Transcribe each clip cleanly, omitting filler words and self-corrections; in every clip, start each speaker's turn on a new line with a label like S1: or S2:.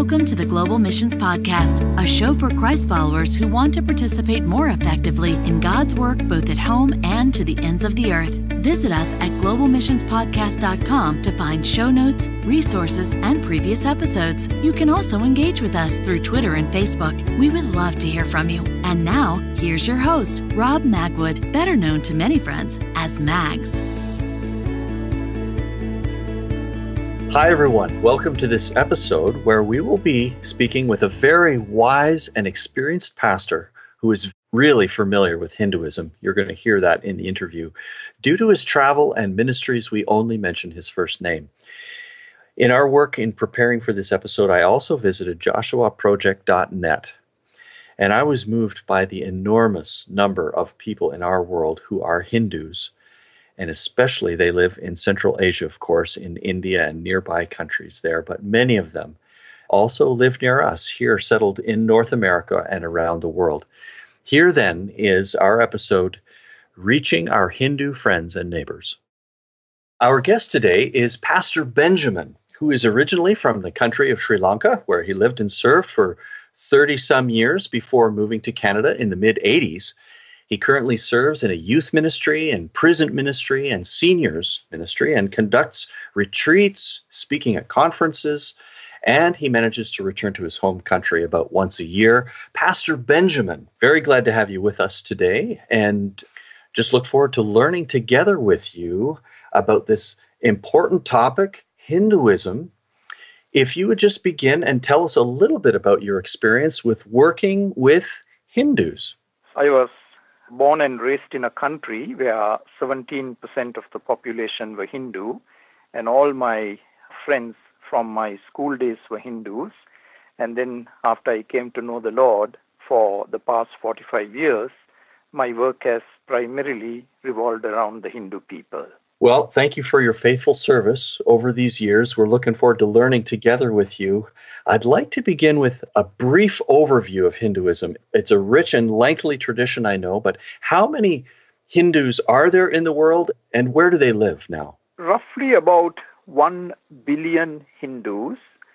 S1: Welcome to the Global Missions Podcast, a show for Christ followers who want to participate more effectively in God's work both at home and to the ends of the earth. Visit us at globalmissionspodcast.com to find show notes, resources, and previous episodes. You can also engage with us through Twitter and Facebook. We would love to hear from you. And now, here's your host, Rob Magwood, better known to many friends as Mags.
S2: Hi, everyone. Welcome to this episode where we will be speaking with a very wise and experienced pastor who is really familiar with Hinduism. You're going to hear that in the interview. Due to his travel and ministries, we only mention his first name. In our work in preparing for this episode, I also visited joshuaproject.net, and I was moved by the enormous number of people in our world who are Hindus. And especially they live in Central Asia, of course, in India and nearby countries there. But many of them also live near us here, settled in North America and around the world. Here then is our episode, Reaching Our Hindu Friends and Neighbors. Our guest today is Pastor Benjamin, who is originally from the country of Sri Lanka, where he lived and served for 30-some years before moving to Canada in the mid-'80s. He currently serves in a youth ministry and prison ministry and seniors ministry and conducts retreats, speaking at conferences, and he manages to return to his home country about once a year. Pastor Benjamin, very glad to have you with us today and just look forward to learning together with you about this important topic, Hinduism. If you would just begin and tell us a little bit about your experience with working with Hindus.
S3: I was born and raised in a country where 17% of the population were Hindu, and all my friends from my school days were Hindus. And then after I came to know the Lord for the past 45 years, my work has primarily revolved around the Hindu people.
S2: Well, thank you for your faithful service over these years. We're looking forward to learning together with you. I'd like to begin with a brief overview of Hinduism. It's a rich and lengthy tradition, I know, but how many Hindus are there in the world and where do they live now?
S3: Roughly about 1 billion Hindus.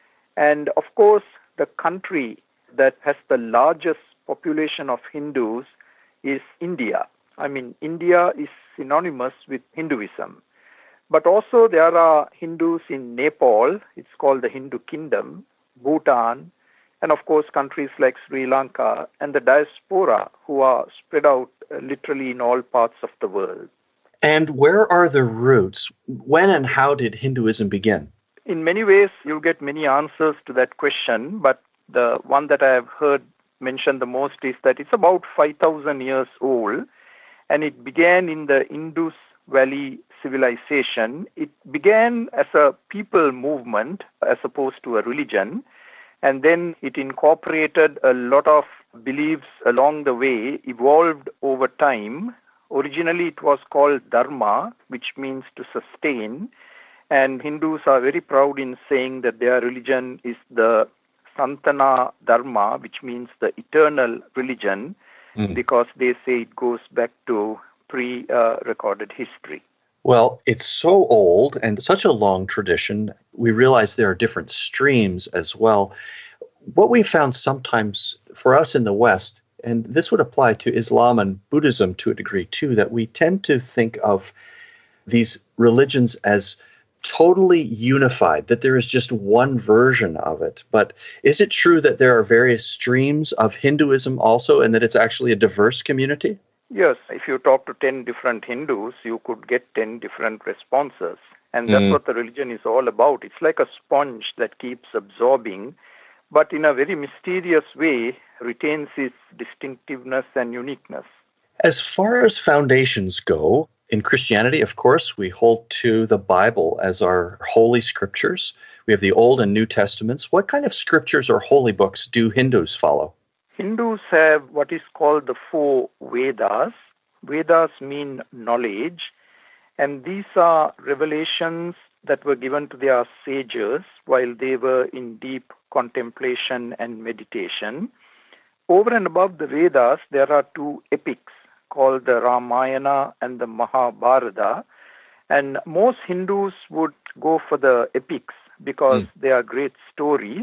S3: And of course, the country that has the largest population of Hindus is India. I mean, India is synonymous with Hinduism. But also there are Hindus in Nepal, it's called the Hindu Kingdom, Bhutan, and of course countries like Sri Lanka and the diaspora who are spread out literally in all parts of the world.
S2: And where are the roots? When and how did Hinduism begin?
S3: In many ways, you'll get many answers to that question, but the one that I have heard mentioned the most is that it's about 5,000 years old. And it began in the Indus Valley civilization. It began as a people movement as opposed to a religion. And then it incorporated a lot of beliefs along the way, evolved over time. Originally, it was called Dharma, which means to sustain. And Hindus are very proud in saying that their religion is the Santana Dharma, which means the eternal religion. Because they say it goes back to pre-recorded history.
S2: Well, it's so old and such a long tradition. We realize there are different streams as well. What we found sometimes for us in the West, and this would apply to Islam and Buddhism to a degree too, that we tend to think of these religions as totally unified, that there is just one version of it. But is it true that there are various streams of Hinduism also, and that it's actually a diverse community?
S3: Yes, if you talk to 10 different Hindus, you could get 10 different responses. And that's what the religion is all about. It's like a sponge that keeps absorbing, but in a very mysterious way retains its distinctiveness and uniqueness.
S2: As far as foundations go, in Christianity, of course, we hold to the Bible as our holy scriptures. We have the Old and New Testaments. What kind of scriptures or holy books do Hindus follow?
S3: Hindus have what is called the 4 Vedas. Vedas mean knowledge, and these are revelations that were given to their sages while they were in deep contemplation and meditation. Over and above the Vedas, there are 2 epics called the Ramayana and the Mahabharata. And most Hindus would go for the epics because they are great stories.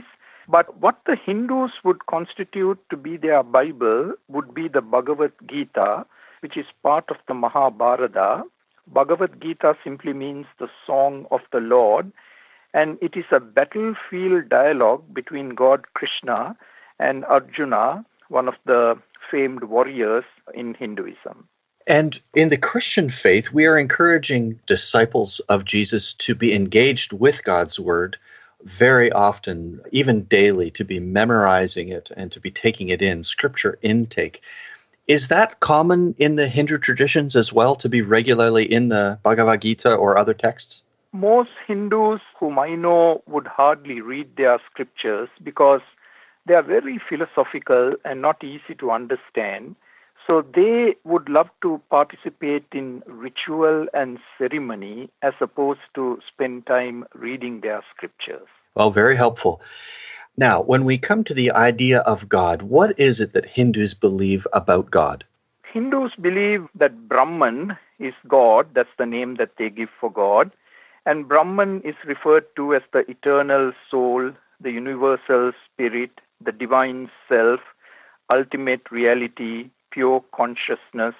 S3: But what the Hindus would constitute to be their Bible would be the Bhagavad Gita, which is part of the Mahabharata. Bhagavad Gita simply means the song of the Lord, and it is a battlefield dialogue between God Krishna and Arjuna, one of the famed warriors in Hinduism.
S2: And in the Christian faith, we are encouraging disciples of Jesus to be engaged with God's Word very often, even daily, to be memorizing it and to be taking it in, scripture intake. Is that common in the Hindu traditions as well, to be regularly in the Bhagavad Gita or other texts?
S3: Most Hindus whom I know would hardly read their scriptures because they are very philosophical and not easy to understand. So they would love to participate in ritual and ceremony as opposed to spend time reading their scriptures.
S2: Well, very helpful. Now, when we come to the idea of God, what is it that Hindus believe about God?
S3: Hindus believe that Brahman is God. That's the name that they give for God. And Brahman is referred to as the eternal soul, the universal spirit, the divine self, ultimate reality, pure consciousness.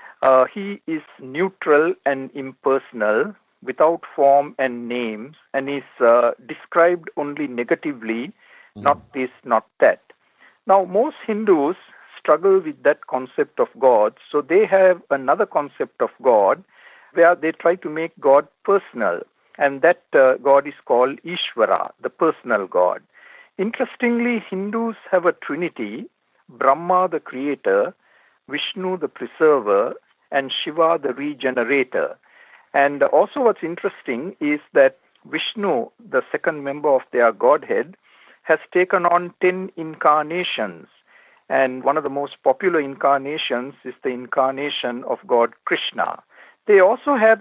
S3: He is neutral and impersonal, without form and names, and is described only negatively, not this, not that. Now, most Hindus struggle with that concept of God, so they have another concept of God where they try to make God personal, and that God is called Ishvara, the personal God. Interestingly, Hindus have a trinity: Brahma, the creator, Vishnu, the preserver, and Shiva, the regenerator. And also what's interesting is that Vishnu, the second member of their Godhead, has taken on 10 incarnations. And one of the most popular incarnations is the incarnation of God Krishna. They also have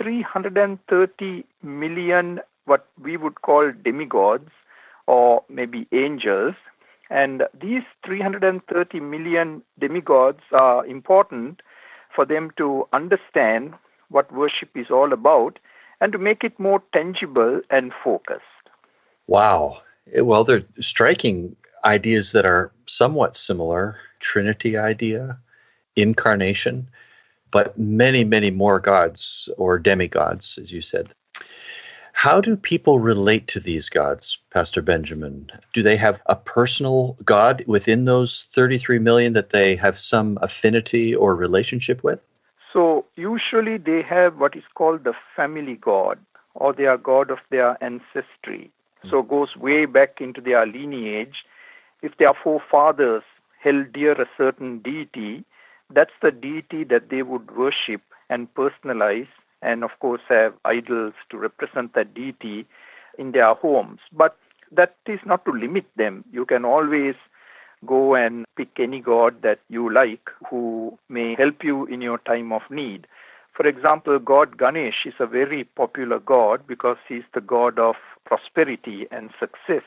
S3: 330 million, what we would call demigods, or maybe angels. And these 330 million demigods are important for them to understand what worship is all about and to make it more tangible and focused.
S2: Wow. Well, they're striking ideas that are somewhat similar. Trinity idea, incarnation, but many, many more gods or demigods, as you said. How do people relate to these gods, Pastor Benjamin? Do they have a personal God within those 33 million that they have some affinity or relationship with?
S3: So usually they have what is called the family god, or they are god of their ancestry. So it goes way back into their lineage. If their forefathers held dear a certain deity, that's the deity that they would worship and personalize, and of course have idols to represent that deity in their homes. But that is not to limit them. You can always go and pick any god that you like who may help you in your time of need. For example, God Ganesh is a very popular god because he's the god of prosperity and success.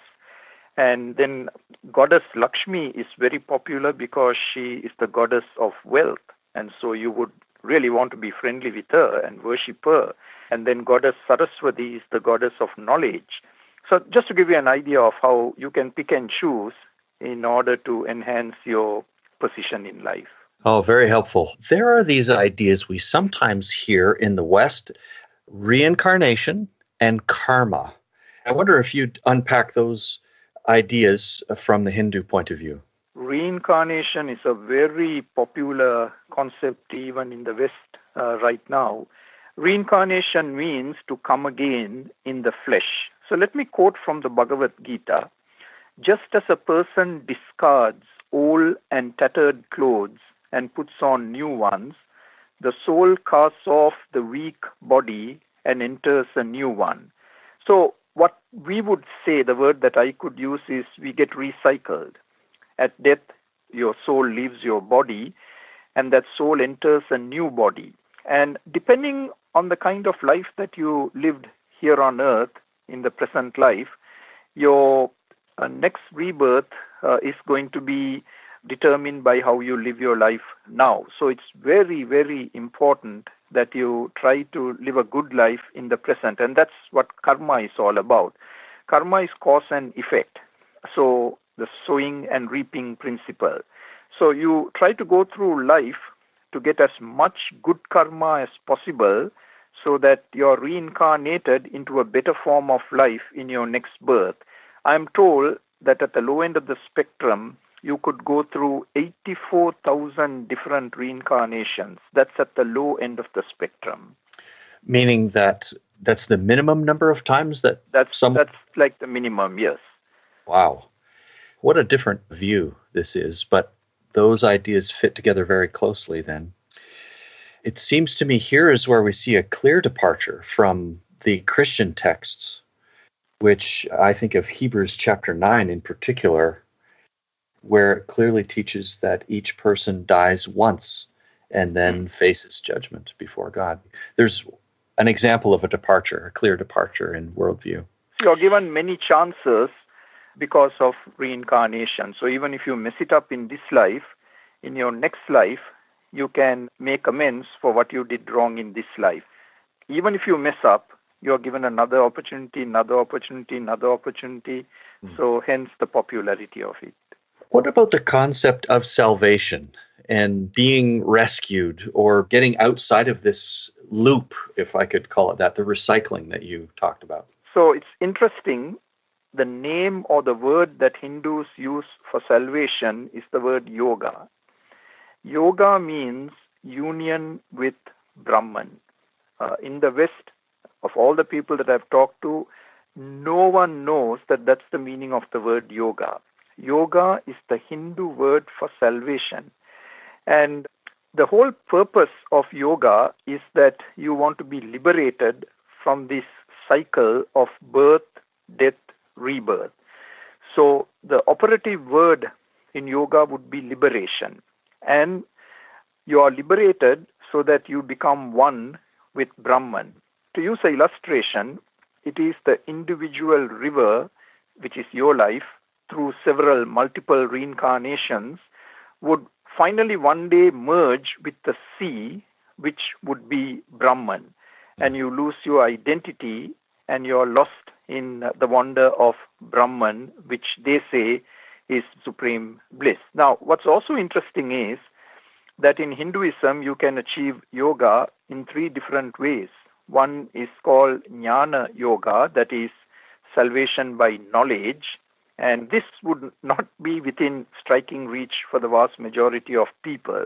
S3: And then goddess Lakshmi is very popular because she is the goddess of wealth. And so you would really want to be friendly with her and worship her. And then goddess Saraswati is the goddess of knowledge. So just to give you an idea of how you can pick and choose in order to enhance your position in life.
S2: Oh, very helpful. There are these ideas we sometimes hear in the West: reincarnation and karma. I wonder if you'd unpack those ideas from the Hindu point of view.
S3: Reincarnation is a very popular concept even in the West right now. Reincarnation means to come again in the flesh. So let me quote from the Bhagavad Gita. Just as a person discards old and tattered clothes and puts on new ones, the soul casts off the weak body and enters a new one. So what we would say, the word that I could use is we get recycled. At death, your soul leaves your body, and that soul enters a new body. And depending on the kind of life that you lived here on earth in the present life, your next rebirth is going to be determined by how you live your life now. So it's very, very important that you try to live a good life in the present. And that's what karma is all about. Karma is cause and effect. So the sowing and reaping principle. So you try to go through life to get as much good karma as possible so that you're reincarnated into a better form of life in your next birth. I'm told that at the low end of the spectrum, you could go through 84,000 different reincarnations. That's at the low end of the spectrum.
S2: Meaning that's the minimum number of times that
S3: That's like the minimum, yes.
S2: Wow. What a different view this is, but those ideas fit together very closely then. It seems to me here is where we see a clear departure from the Christian texts, which I think of Hebrews chapter 9 in particular, where it clearly teaches that each person dies once and then faces judgment before God. There's an example of a departure, a clear departure in worldview.
S3: You're given many chances because of reincarnation. So even if you mess it up in this life, in your next life, you can make amends for what you did wrong in this life. Even if you mess up, you're given another opportunity, another opportunity, another opportunity. So hence the popularity of it.
S2: What about the concept of salvation and being rescued or getting outside of this loop, if I could call it that, the recycling that you talked about?
S3: So it's interesting. The name or the word that Hindus use for salvation is the word yoga. Yoga means union with Brahman. In the West, of all the people that I've talked to, no one knows that that's the meaning of the word yoga. Yoga is the Hindu word for salvation. And the whole purpose of yoga is that you want to be liberated from this cycle of birth, death, rebirth. So the operative word in yoga would be liberation. And you are liberated so that you become one with Brahman. To use an illustration, it is the individual river, which is your life, through several multiple reincarnations, would finally one day merge with the sea, which would be Brahman. And you lose your identity and you're lost in the wonder of Brahman, which they say is supreme bliss. Now, what's also interesting is that in Hinduism, you can achieve yoga in 3 different ways. One is called Jnana Yoga, that is salvation by knowledge. And this would not be within striking reach for the vast majority of people.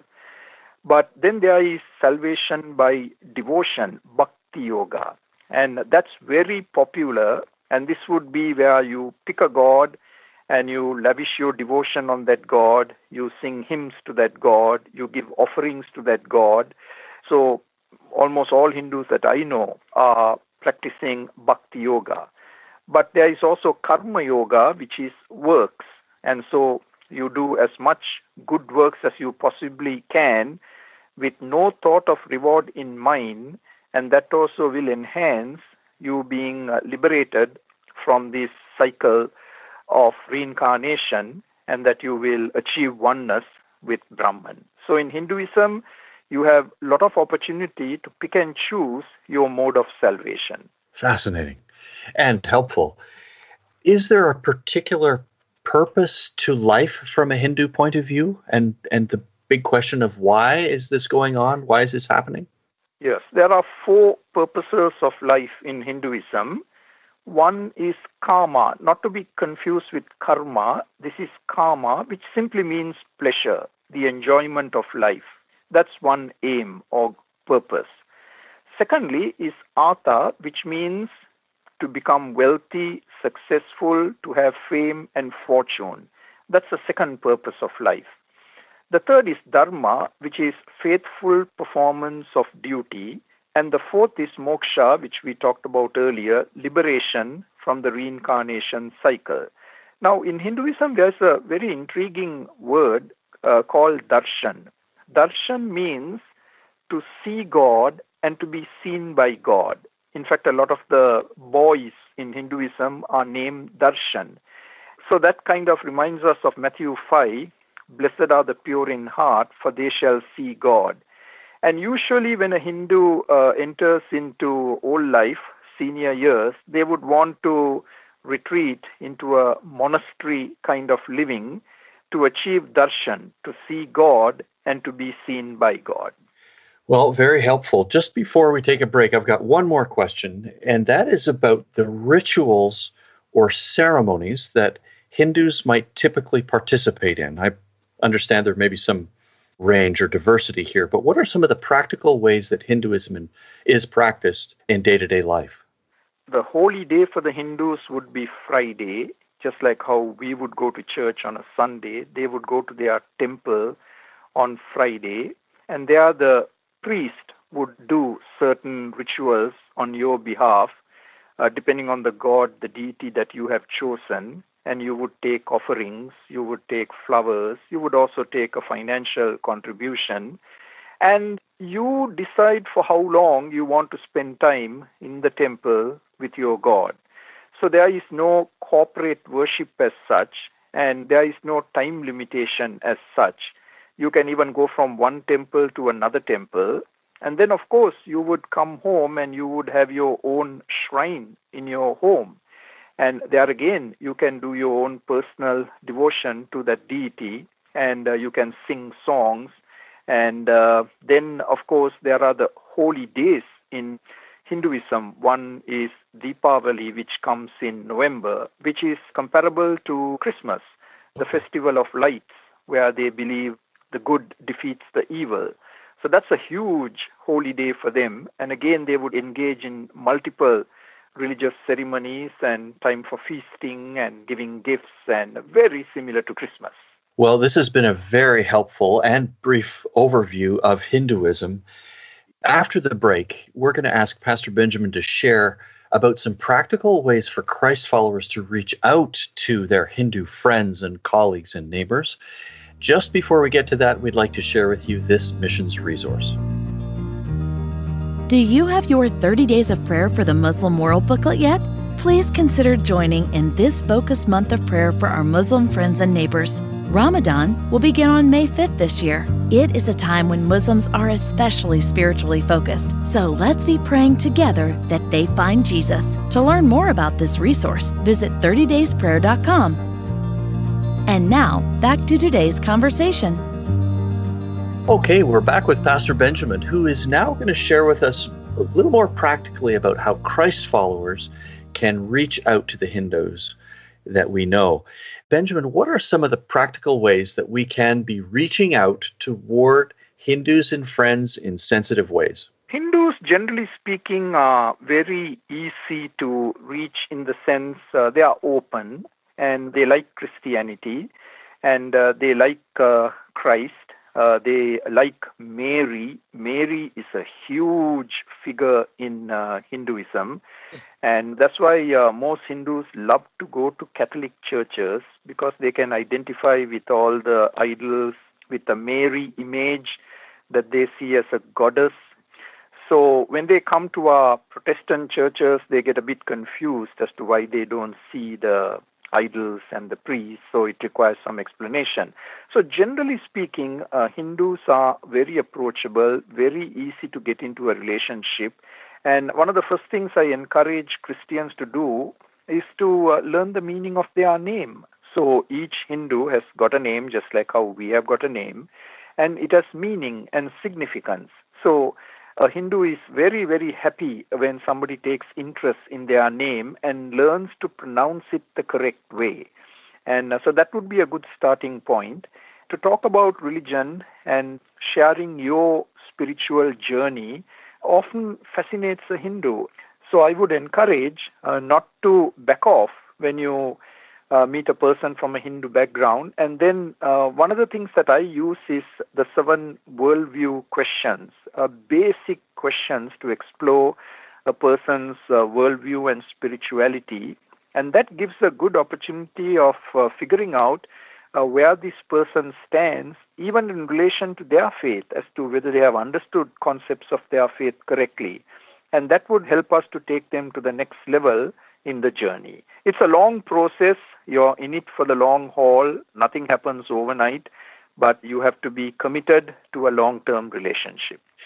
S3: But then there is salvation by devotion, Bhakti Yoga. And that's very popular. And this would be where you pick a god and you lavish your devotion on that god. You sing hymns to that god. You give offerings to that god. So almost all Hindus that I know are practicing Bhakti Yoga. But there is also Karma Yoga, which is works. And so you do as much good works as you possibly can with no thought of reward in mind. And that also will enhance you being liberated from this cycle of reincarnation and that you will achieve oneness with Brahman. So in Hinduism, you have a lot of opportunity to pick and choose your mode of salvation.
S2: Fascinating and helpful. Is there a particular purpose to life from a Hindu point of view? And the big question of why is this going on? Why is this happening?
S3: Yes, there are 4 purposes of life in Hinduism. One is karma, not to be confused with karma. This is karma, which simply means pleasure, the enjoyment of life. That's one aim or purpose. Secondly is artha, which means to become wealthy, successful, to have fame and fortune. That's the second purpose of life. The third is dharma, which is faithful performance of duty. And the fourth is moksha, which we talked about earlier, liberation from the reincarnation cycle. Now, in Hinduism, there's a very intriguing word called darshan. Darshan means to see God and to be seen by God. In fact, a lot of the boys in Hinduism are named Darshan. So that kind of reminds us of Matthew 5, blessed are the pure in heart, for they shall see God. And usually when a Hindu enters into old life, senior years, they would want to retreat into a monastery kind of living to achieve darshan, to see God and to be seen by God.
S2: Well, very helpful. Just before we take a break, I've got one more question, and that is about the rituals or ceremonies that Hindus might typically participate in. I understand there may be some range or diversity here, but what are some of the practical ways that Hinduism is practiced in day-to-day life?
S3: The holy day for the Hindus would be Friday, just like how we would go to church on a Sunday. They would go to their temple on Friday, and there the priest would do certain rituals on your behalf, depending on the god, the deity that you have chosen. And you would take offerings, you would take flowers, you would also take a financial contribution, and you decide for how long you want to spend time in the temple with your God. So there is no corporate worship as such, and there is no time limitation as such. You can even go from one temple to another temple. And then, of course, you would come home and you would have your own shrine in your home. And there again, you can do your own personal devotion to that deity, and you can sing songs. And then, of course, there are the holy days in Hinduism. One is Deepavali, which comes in November, which is comparable to Christmas, the festival of lights, where they believe the good defeats the evil. So that's a huge holy day for them. And again, they would engage in multiple religious ceremonies and time for feasting and giving gifts, and very similar to Christmas.
S2: Well, this has been a very helpful and brief overview of Hinduism. After the break, we're going to ask Pastor Benjamin to share about some practical ways for Christ followers to reach out to their Hindu friends and colleagues and neighbors. Just before we get to that, we'd like to share with you this missions resource.
S1: Do you have your 30 Days of Prayer for the Muslim World booklet yet? Please consider joining in this focused month of prayer for our Muslim friends and neighbors. Ramadan will begin on May 5th this year. It is a time when Muslims are especially spiritually focused, so let's be praying together that they find Jesus. To learn more about this resource, visit 30daysprayer.com. And now, back to today's conversation.
S2: Okay, we're back with Pastor Benjamin, who is now going to share with us a little more practically about how Christ followers can reach out to the Hindus that we know. Benjamin, what are some of the practical ways that we can be reaching out toward Hindus and friends in sensitive ways?
S3: Hindus, generally speaking, are very easy to reach in the sense they are open and they like Christianity and they like Christ. They like Mary. Mary is a huge figure in Hinduism. And that's why most Hindus love to go to Catholic churches, because they can identify with all the idols, with the Mary image that they see as a goddess. So when they come to our Protestant churches, they get a bit confused as to why they don't see the idols and the priests, so it requires some explanation. So generally speaking, Hindus are very approachable, very easy to get into a relationship. And one of the first things I encourage Christians to do is to learn the meaning of their name. So each Hindu has got a name, just like how we have got a name, and it has meaning and significance. So a Hindu is very, very happy when somebody takes interest in their name and learns to pronounce it the correct way. And so that would be a good starting point. To talk about religion and sharing your spiritual journey often fascinates a Hindu. So I would encourage not to back off when you meet a person from a Hindu background. And then one of the things that I use is the 7 worldview questions, basic questions to explore a person's worldview and spirituality. And that gives a good opportunity of figuring out where this person stands, even in relation to their faith, as to whether they have understood concepts of their faith correctly. And that would help us to take them to the next level in the journey. It's a long process. You're in it for the long haul. Nothing happens overnight, but you have to be committed to a long-term relationship.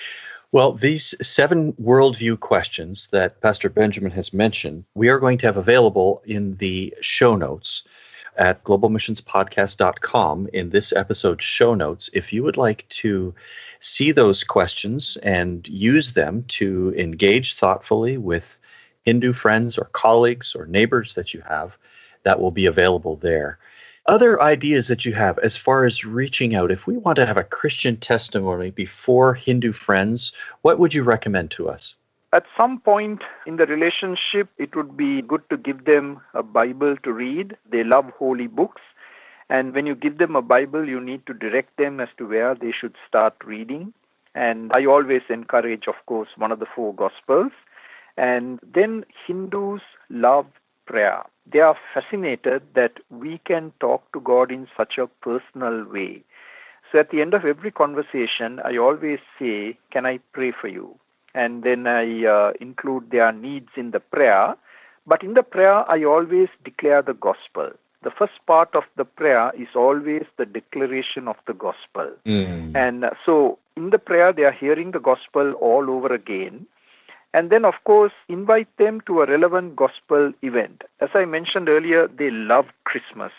S2: Well, these 7 worldview questions that Pastor Benjamin has mentioned, we are going to have available in the show notes at globalmissionspodcast.com in this episode's show notes. If you would like to see those questions and use them to engage thoughtfully with Hindu friends or colleagues or neighbors that you have, that will be available there. Other ideas that you have as far as reaching out, if we want to have a Christian testimony before Hindu friends, what would you recommend to us?
S3: At some point in the relationship, it would be good to give them a Bible to read. They love holy books. And when you give them a Bible, you need to direct them as to where they should start reading. And I always encourage, of course, one of the 4 Gospels. And then Hindus love prayer. They are fascinated that we can talk to God in such a personal way. So at the end of every conversation, I always say, "Can I pray for you?" And then I include their needs in the prayer. But in the prayer, I always declare the gospel. The first part of the prayer is always the declaration of the gospel. And so in the prayer, they are hearing the gospel all over again. And then, of course, invite them to a relevant gospel event. As I mentioned earlier, they love Christmas.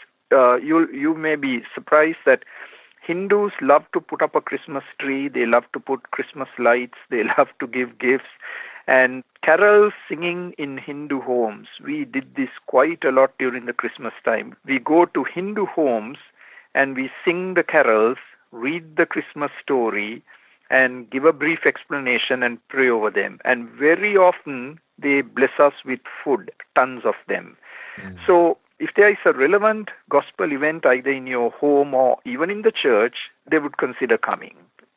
S3: You may be surprised that Hindus love to put up a Christmas tree. They love to put Christmas lights. They love to give gifts. And carols singing in Hindu homes. We did this quite a lot during the Christmas time. We go to Hindu homes and we sing the carols, read the Christmas story, and give a brief explanation and pray over them. And very often they bless us with food, tons of them. So if there is a relevant gospel event either in your home or even in the church, they would consider coming.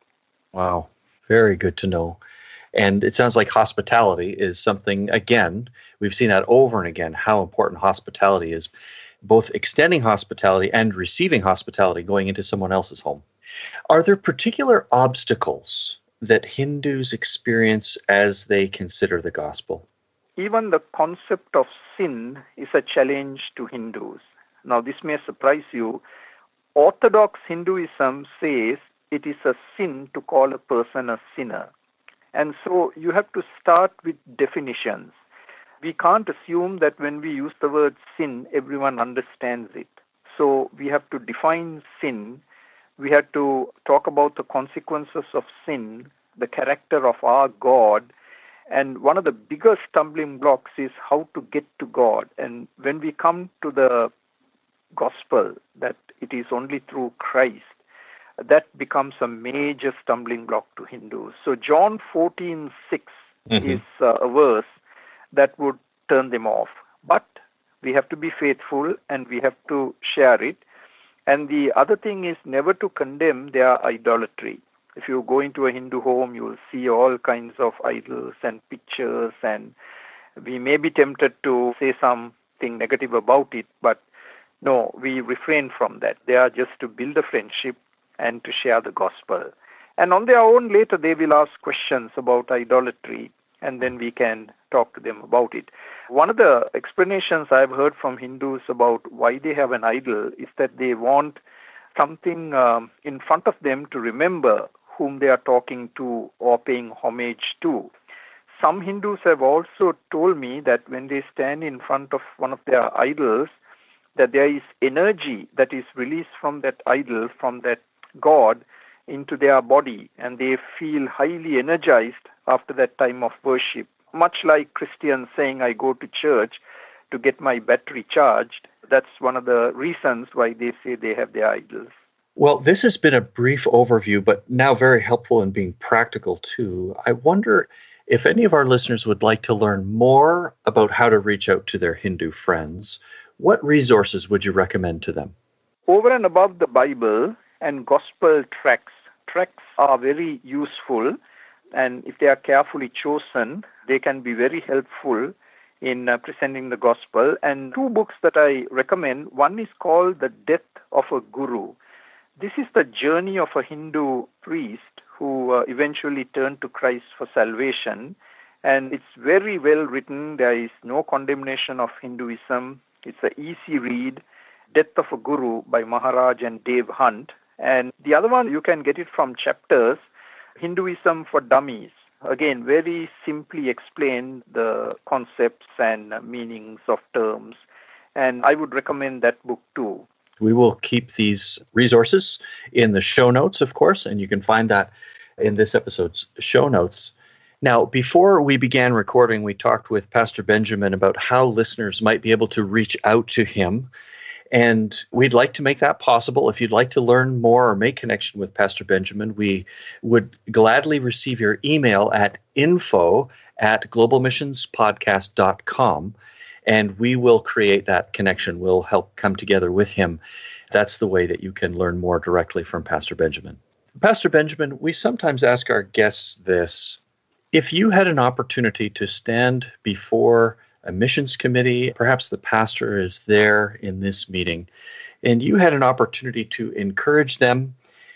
S2: Wow, very good to know. And it sounds like hospitality is something, again, we've seen that over and again, how important hospitality is, both extending hospitality and receiving hospitality going into someone else's home. Are there particular obstacles that Hindus experience as they consider the gospel?
S3: Even the concept of sin is a challenge to Hindus. Now, this may surprise you. Orthodox Hinduism says it is a sin to call a person a sinner. And so you have to start with definitions. We can't assume that when we use the word sin, everyone understands it. So we have to define sin. We have to talk about the consequences of sin, the character of our God. And one of the biggest stumbling blocks is how to get to God. And when we come to the gospel, that it is only through Christ, that becomes a major stumbling block to Hindus. So John 14:6 is a verse that would turn them off. But we have to be faithful and we have to share it. And the other thing is never to condemn their idolatry. If you go into a Hindu home, you will see all kinds of idols and pictures, and we may be tempted to say something negative about it, but no, we refrain from that. They are just to build a friendship and to share the gospel. And on their own, later they will ask questions about idolatry, and then we can talk to them about it. One of the explanations I've heard from Hindus about why they have an idol is that they want something in front of them to remember whom they are talking to or paying homage to. Some Hindus have also told me that when they stand in front of one of their idols, that there is energy that is released from that idol, from that God, into their body, and they feel highly energized after that time of worship. Much like Christians saying, I go to church to get my battery charged. That's one of the reasons why they say they have their idols.
S2: Well, this has been a brief overview, but now very helpful in being practical too. I wonder if any of our listeners would like to learn more about how to reach out to their Hindu friends. What resources would you recommend to them?
S3: Over and above the Bible and gospel tracts are very useful, and if they are carefully chosen, they can be very helpful in presenting the gospel. And 2 books that I recommend, one is called The Death of a Guru. This is the journey of a Hindu priest who eventually turned to Christ for salvation, and it's very well written. There is no condemnation of Hinduism. It's an easy read, Death of a Guru by Maharaj and Dave Hunt. And the other one, you can get it from Chapters, Hinduism for Dummies. again, very simply explain the concepts and meanings of terms. And I would recommend that book too.
S2: We will keep these resources in the show notes, of course, and you can find that in this episode's show notes. Now, before we began recording, we talked with Pastor Benjamin about how listeners might be able to reach out to him. And we'd like to make that possible. If you'd like to learn more or make connection with Pastor Benjamin, we would gladly receive your email at info@globalmissionspodcast.com, and we will create that connection. We'll help come together with him. That's the way that you can learn more directly from Pastor Benjamin. Pastor Benjamin, we sometimes ask our guests this. If you had an opportunity to stand before a missions committee, perhaps the pastor is there in this meeting, and you had an opportunity to encourage them,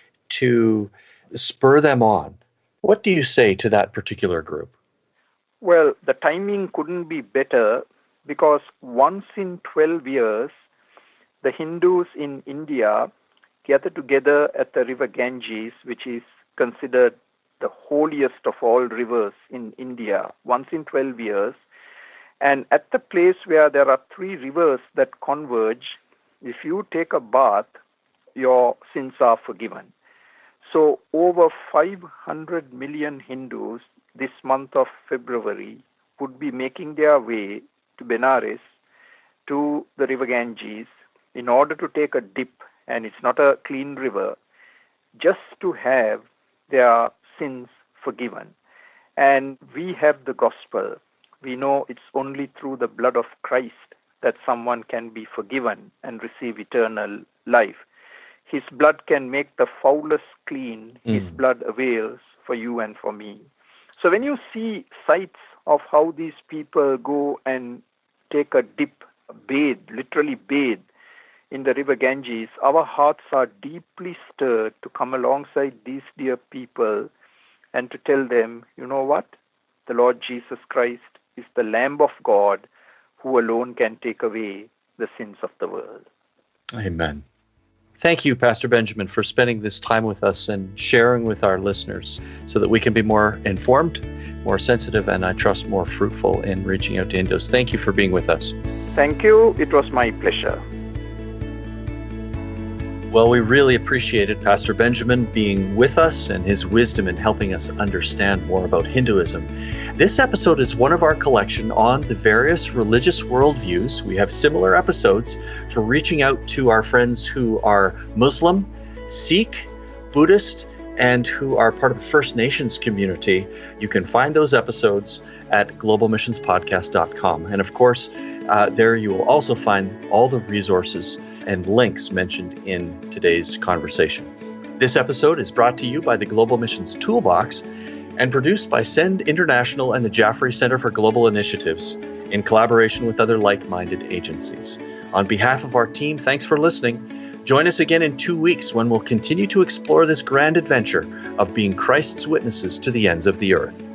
S2: to spur them on, what do you say to that particular group?
S3: Well, the timing couldn't be better because once in 12 years, the Hindus in India gather together at the river Ganges, which is considered the holiest of all rivers in India, once in 12 years. And at the place where there are 3 rivers that converge, if you take a bath, your sins are forgiven. So over 500 million Hindus this month of February would be making their way to Benares, to the river Ganges, in order to take a dip, and it's not a clean river, just to have their sins forgiven. And we have the gospel. We know it's only through the blood of Christ that someone can be forgiven and receive eternal life. His blood can make the foulest clean. His blood avails for you and for me. So when you see sights of how these people go and take a dip, bathe, literally bathe in the river Ganges, our hearts are deeply stirred to come alongside these dear people and to tell them, you know what? The Lord Jesus Christ is the Lamb of God who alone can take away the sins of the world.
S2: Amen. Thank you, Pastor Benjamin, for spending this time with us and sharing with our listeners so that we can be more informed, more sensitive, and I trust more fruitful in reaching out to Hindus. Thank you for being with us.
S3: Thank you. It was my pleasure.
S2: Well, we really appreciated Pastor Benjamin being with us and his wisdom in helping us understand more about Hinduism. This episode is one of our collection on the various religious worldviews. We have similar episodes for reaching out to our friends who are Muslim, Sikh, Buddhist, and who are part of the First Nations community. You can find those episodes at globalmissionspodcast.com. And of course, there you will also find all the resources and links mentioned in today's conversation. This episode is brought to you by the Global Missions Toolbox and produced by Send International and the Jaffrey Center for Global Initiatives in collaboration with other like-minded agencies. On behalf of our team, thanks for listening. Join us again in 2 weeks when we'll continue to explore this grand adventure of being Christ's witnesses to the ends of the earth.